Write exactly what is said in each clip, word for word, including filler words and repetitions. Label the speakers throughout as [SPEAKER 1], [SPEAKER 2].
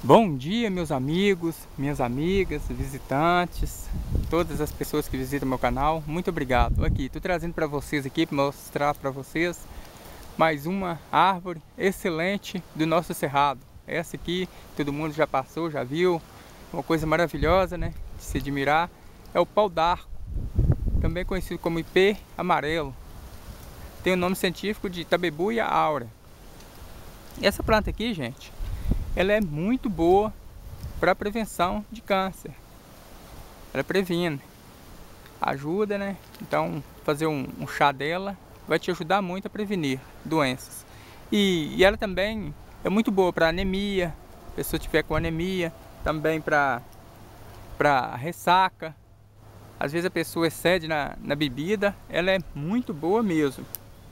[SPEAKER 1] Bom dia, meus amigos, minhas amigas, visitantes, todas as pessoas que visitam meu canal, muito obrigado. Aqui, estou trazendo para vocês aqui, para mostrar para vocês mais uma árvore excelente do nosso cerrado. Essa aqui, todo mundo já passou, já viu, uma coisa maravilhosa, né, de se admirar, é o pau d'arco, também conhecido como ipê amarelo. Tem o nome científico de Tabebuia aurea. Essa planta aqui, gente, ela é muito boa para prevenção de câncer. Ela previne, ajuda, né? Então, fazer um, um chá dela vai te ajudar muito a prevenir doenças. E, e ela também é muito boa para anemia, se a pessoa tiver com anemia, também para para ressaca. Às vezes a pessoa excede na, na bebida, ela é muito boa mesmo.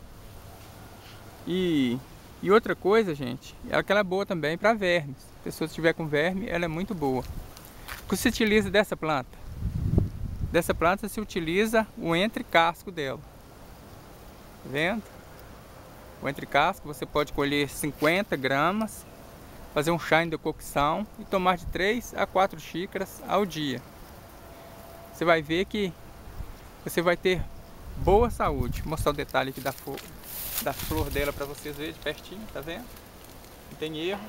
[SPEAKER 1] E E outra coisa, gente, é que ela é boa também para vermes. Se a pessoa estiver com verme, ela é muito boa. O que se utiliza dessa planta? Dessa planta se utiliza o entrecasco dela. Tá vendo? O entrecasco você pode colher cinquenta gramas, fazer um chá em decocção e tomar de três a quatro xícaras ao dia. Você vai ver que você vai ter boa saúde. Vou mostrar o detalhe aqui da flor, da flor dela para vocês verem de pertinho, tá vendo? Não tem erro.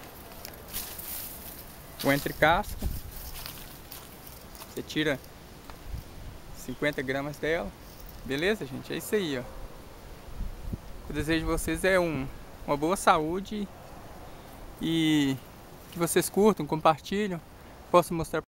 [SPEAKER 1] O entrecasco, você tira cinquenta gramas dela, beleza, gente? É isso aí, ó. Eu desejo a vocês é um, uma boa saúde e que vocês curtam, compartilham, posso mostrar